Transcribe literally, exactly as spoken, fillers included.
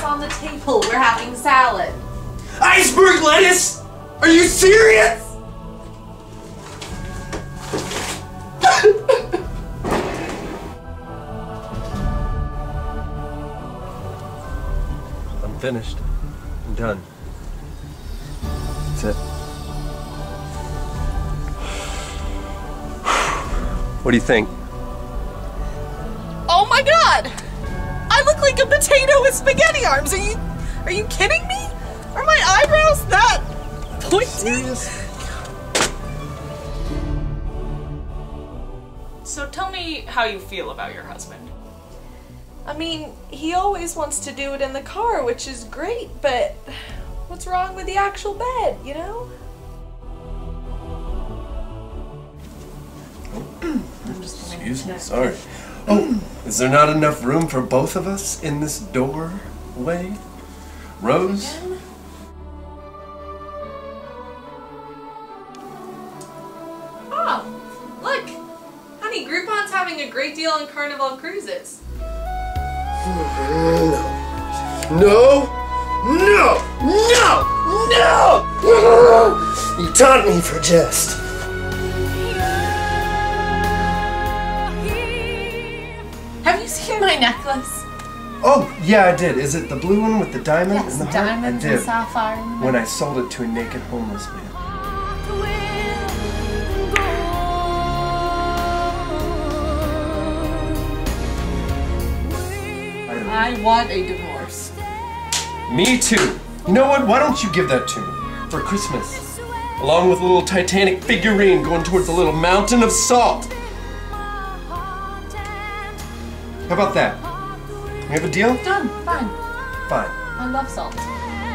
on the table. We're having salad. Iceberg lettuce? Are you serious? I'm finished. I'm done. That's it. What do you think? Oh my god! I look like a potato with spaghetti arms. Are you are you kidding me? Are my eyebrows that pointy? Serious? So tell me how you feel about your husband. I mean, he always wants to do it in the car, which is great, but what's wrong with the actual bed, you know? I'm just Excuse me, sorry. Oh, is there not enough room for both of us in this doorway? Rose? Again? Oh, look! Honey, Groupon's having a great deal on Carnival cruises. No. No! No! No! No! You taunt me for jest. Have you seen my necklace? Oh, yeah, I did. Is it the blue one with the diamond Yes, and the heart? diamonds I and did. sapphire. When I sold it to a naked homeless man. I want a divorce. Me too. You know what? Why don't you give that to me for Christmas? Along with a little Titanic figurine going towards a little mountain of salt. How about that? We have a deal? Done. Fine. Fine. I love salt.